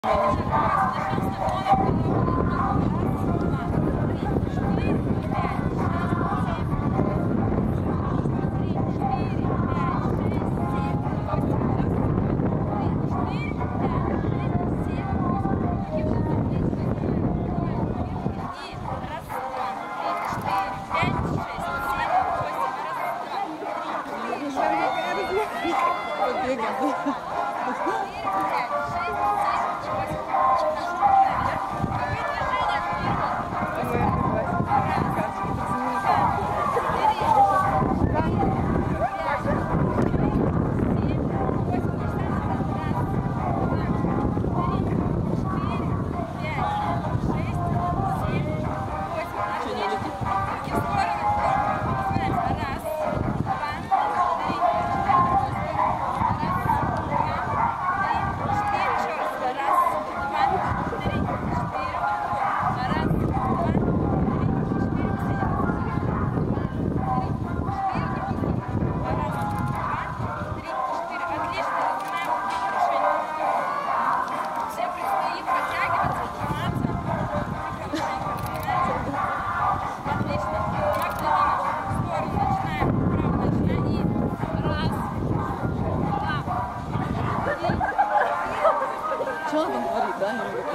Что он там говорит, да?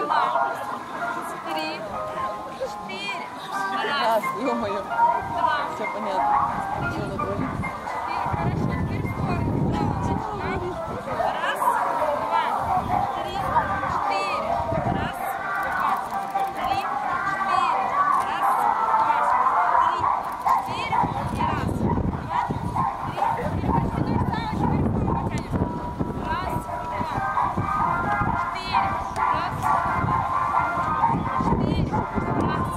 Три, четыре. Раз, ё-моё. Все понятно. Что он говорит? Хорошо, теперь в сторону. Начинаем. Раз, два, три, четыре. Раз, два, три, четыре. Раз, два, три, четыре. И раз, два, три, четыре. Почти то же самое, теперь в сторону потянешь. Раз, два, четыре. Раз, четыре. Раз,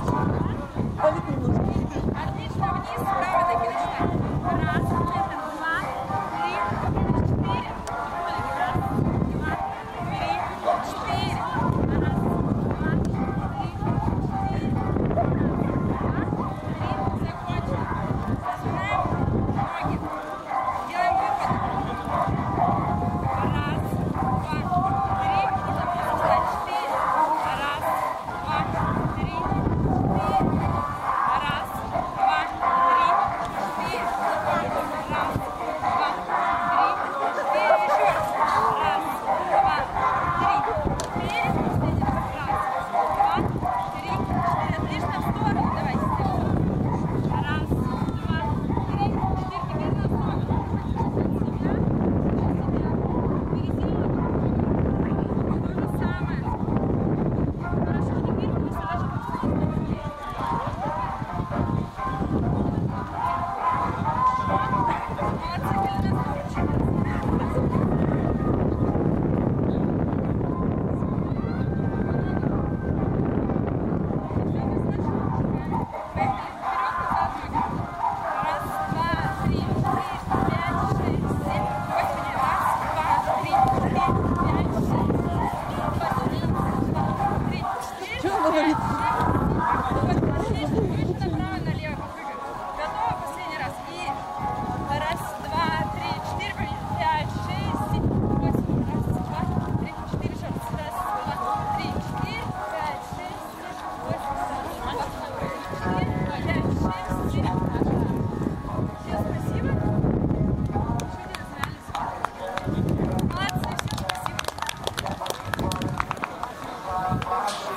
отлично, вниз, вправо таки начинаем. Раз, это два, три, четыре. Раз, два, три, четыре. Раз, два, три, четыре. Раз, два, три, закончили. Зажимаем ноги. Делаем выпад. Раз, два, три, и запустим. Четыре. Раз, два, три, четыре. Раз, два, три, четыре. Раз, два, три, четыре. Еще раз. Раз, два, три, четыре. Последний раз. Раз, два, три, четыре. Отлично, в сторону давайте сделаем. Раз, два, три, четыре. Теперь на сторону. Пересилим. То же самое. Хорошо, теперь массаж. Что он говорит? Направо-налево. Готово? Последний раз. И раз, два, три, четыре, пять, шесть, семь, восемь. Раз, два, три, четыре, еще раз. Раз, два, три, четыре, пять, шесть, семь, восемь. Четыре, пять, шесть, семь. Всем спасибо. Чудо нравится. Молодцы, всем спасибо.